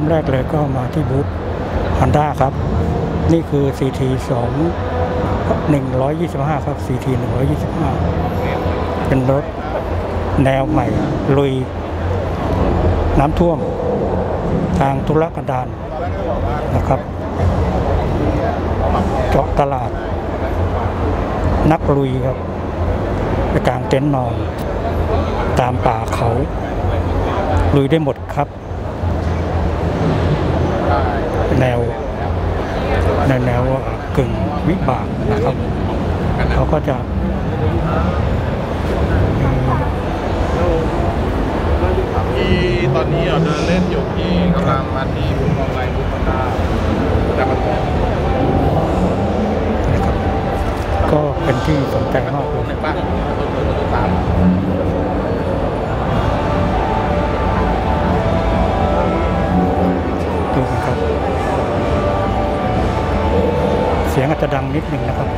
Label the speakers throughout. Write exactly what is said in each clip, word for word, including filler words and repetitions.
Speaker 1: แรกเลยก็มาที่บูธ Honda ครับนี่คือ ซี ที สอง หนึ่งร้อยยี่สิบห้า ครับ ซี ที หนึ่งร้อยยี่สิบห้า เป็นรถแนวใหม่ลุยน้ำท่วมทางทุรกันดารนะครับเจาะตลาดนักลุยครับไปกลางเต็นท์นอนตามป่าเขาลุยได้หมดครับแนวในแนวกึ่งวิบากนะครับเขาก็จะ
Speaker 2: ที่ตอนนี้เราเดินเล่นอยู่ที่กำลังมาที่บุญมองไรบุญมาตาแต่มัน
Speaker 1: นะครับก็เป็นที่สนใจมากเลย
Speaker 2: ในบ้านต้นต้นต้นสาม
Speaker 1: ดูนะครับเสียงอาจจะดังนิดหนึ่งนะครับ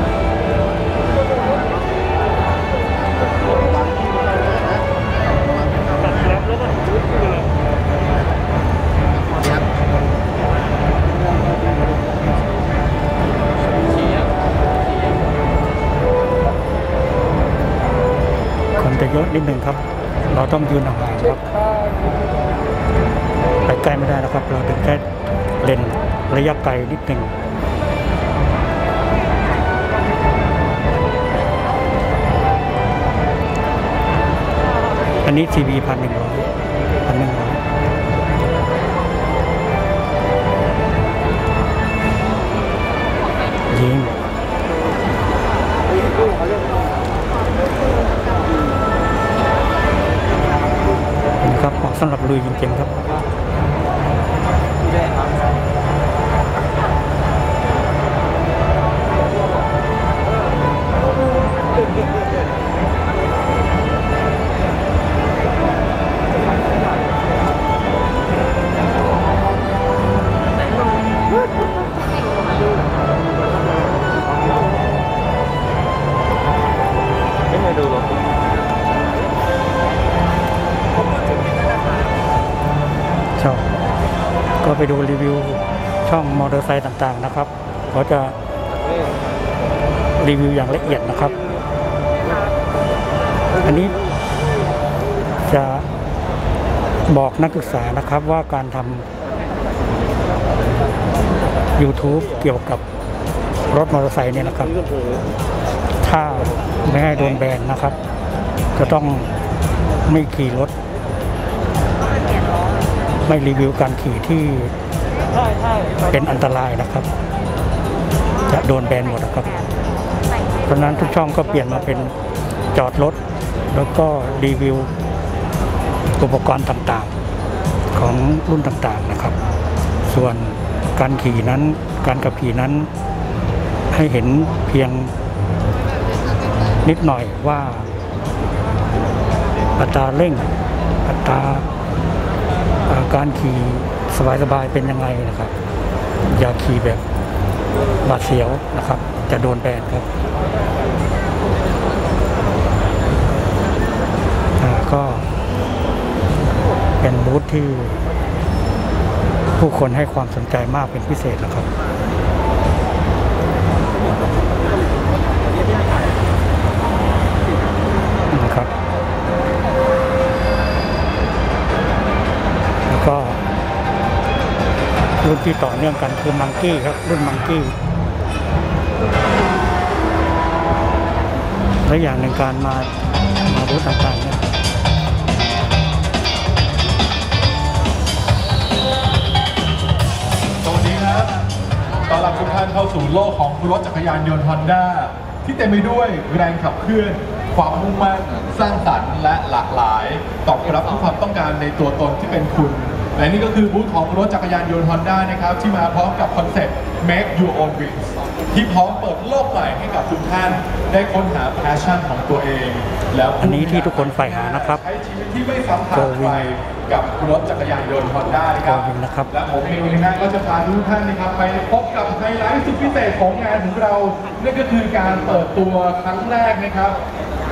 Speaker 1: คนจะเยอะนิดหนึ่งครับเราต้องยืนห่างๆครับไปใกล้ไม่ได้นะครับเราถึงแค่เลนระยะไกลนิดหนึ่งอันนี้ ที วี พันหนึ่งร้อยพันหนึ่งร้อยยิงนะครับเหมาะสำหรับลุยจริงๆครับก็ไปดูรีวิวช่องมอเตอร์ไซค์ต่างๆนะครับเขาจะรีวิวอย่างละเอียดนะครับอันนี้จะบอกนักศึกษานะครับว่าการทำ YouTube เกี่ยวกับรถมอเตอร์ไซค์เนี่ยนะครับถ้าไม่ให้โดนแบนนะครับจะต้องไม่ขี่รถไม่รีวิวการขี่ที่เป็นอันตรายนะครับจะโดนแบนหมดนะครับเพราะนั้นทุกช่องก็เปลี่ยนมาเป็นจอดรถแล้วก็รีวิวอุปกรณ์ต่างๆของรุ่นต่างๆนะครับส่วนการขี่นั้นการขับขี่นั้นให้เห็นเพียงนิดหน่อยว่าอัตราเร่งอัตราการขี่สบายๆเป็นยังไงนะครับอย่าขี่แบบบาดเสียวนะครับจะโดนแบนครับก็เป็นบูธที่ผู้คนให้ความสนใจมากเป็นพิเศษนะครับนะครับแล้วก็รุ่นที่ต่อเนื่องกันคือมังกี้ครับรุ่นมังกี้และอย่างหนึ่งการมามาบูธต่างๆเนี่ย
Speaker 2: สวัสดีครับต้อนรับทุกท่านเข้าสู่โลกของรถจักรยานยนต์ Honda ที่เต็มไปด้วยแรงขับเคลื่อนความมุ่งมั่นสร้างสรรค์และหลากหลายตอบรับทุกความต้องการในตัวตนที่เป็นคุณและนี่ก็คือบูธของรถจักรยานยนต์ Honda นะครับที่มาพร้อมกับคอนเซ็ปต์ Make Your Own Wings ที่พร้อมเปิดโลกใหม่ให้กับทุกท่านได้ค้นหาแพชชั่นของตัวเองแล้ว
Speaker 1: อันนี้ที่ทุกคนใฝ่หานะครับ
Speaker 2: ใช้ชีวิตที่ไม่ซ้ำทางใครกับรถจักรยานยนต์ Honda นะครับและผมเองนะก็จะพาทุกท่านนะครับไปพบกับไฮไลท์สุดพิเศษของงานของเรานั่นก็คือการเปิดตัวครั้งแรกนะครับ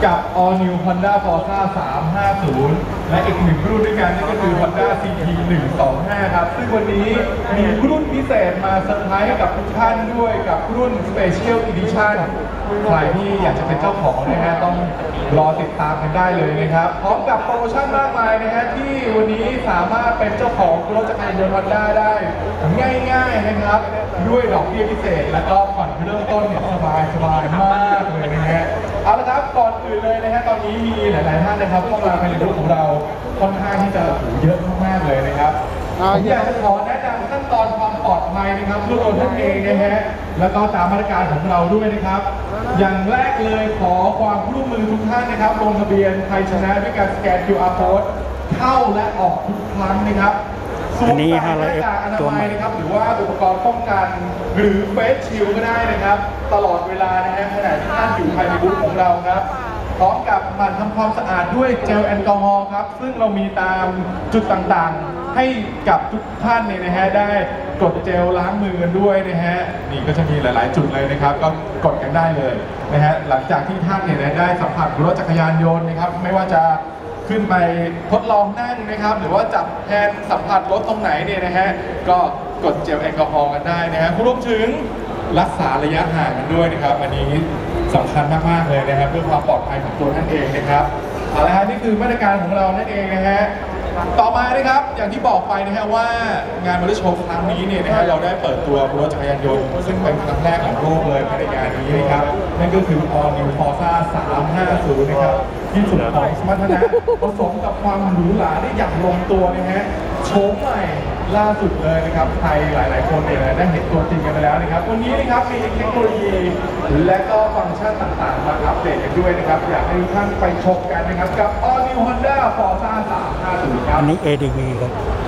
Speaker 2: กับ All New Honda Forza สามห้าศูนย์และอีกหนึ่งรุ่นด้วยกันนั่นก็คือ Honda ซี ที หนึ่งสองห้า ครับซึ่งวันนี้มีรุ่นพิเศษมาเซอร์ไพรส์ให้กับทุกท่านด้วยกับรุ่น Special Edition ใครที่อยากจะเป็นเจ้าของนะฮะต้องรอติดตามกันได้เลยนะครับพร้อมกับโปรโมชั่นมากมายนะฮะที่วันนี้สามารถเป็นเจ้าของรถจักรยานยนต์ Honda ได้ง่ายๆนะครับด้วยดอกเบี้ยพิเศษและก็ผ่อนเริ่มต้นเนี่ยสบายสบายมากเลยนะฮะเอาละครับก่อนอื่นเลยนะฮะตอนนี้มีหลายๆท่านนะครับเข้ามาในรุ่นของเราค่อนข้างที่จะเยอะมากๆเลยนะครับผมอยากจะขอแนะนำขั้นตอนความปลอดภัยนะครับด้วยตัวท่านเองนะฮะแล้วก็ตามมาตรการของเราด้วยนะครับอย่างแรกเลยขอความร่วมมือทุกท่านนะครับลงทะเบียนไทยชนะด้วยการสแกน คิว อาร์ Code เข้าและออกทุกครั้งนะครับ
Speaker 1: อันนี้
Speaker 2: หน้ากากอนามัยนะครับหรือว่าอุปกรณ์ป้องกันหรือเฟสชิลก็ได้นะครับตลอดเวลานะฮะขณะที่ท่านอยู่ภายในบูธของเราครับพร้อมกับหมั่นทำความสะอาดด้วยเจลแอลกอฮอล์ครับซึ่งเรามีตามจุดต่างๆให้กับทุกท่านเนี่ยนะฮะได้กดเจลล้างมือกันด้วยนะฮะนี่ก็จะมีหลายๆ จุดเลยนะครับก็กดกันได้เลยนะฮะหลังจากที่ท่านเนี่ยได้สัมผัสรถจักรยานยนต์นะครับไม่ว่าจะขึ้นไปทดลองนั่งนะครับหรือว่าจับแฮนด์สัมผัสรถตรงไหนเนี่ยนะฮะก็กดเจลแอลกอฮอล์กันได้นะฮะรวมถึงรักษาระยะห่างกันด้วยนะครับอันนี้สำคัญมากๆเลยนะครับเพื่อความปลอดภัยของตัวท่านเองนะครับเอาละฮะนี่คือมาตรการของเรานั่นเองนะฮะต่อมานะครับอย่างที่บอกไปนะฮะว่างานมอเตอร์โชว์ครั้งนี้เนี่ยนะฮะเราได้เปิดตัวรถจักรยานยนต์ซึ่งเป็นครั้งแรกของโลกเลยภายในงานนี้นะครับนั่นก็คือ All New Forza สามห้าศูนย์นะครับที่สุดของสมรรถนะผสมกับความหรูหราได้อย่างลงตัวนะฮะโฉมใหม่ล่าสุดเลยนะครับใครหลาย ๆ คนเนี่ยได้เห็นตัวจริงกันไปแล้วนะครับวันนี้นะครับมีเทคโนโลยีและก็ฟังก์ชันต่างๆมาอัปเดตกันด้วยนะครับอยากให้ทุกท่านไปชมกันนะครับกับ All New Honda Forza สามห้าศูนย์ครับ
Speaker 1: อันนี้ เอ ดี วี ครับ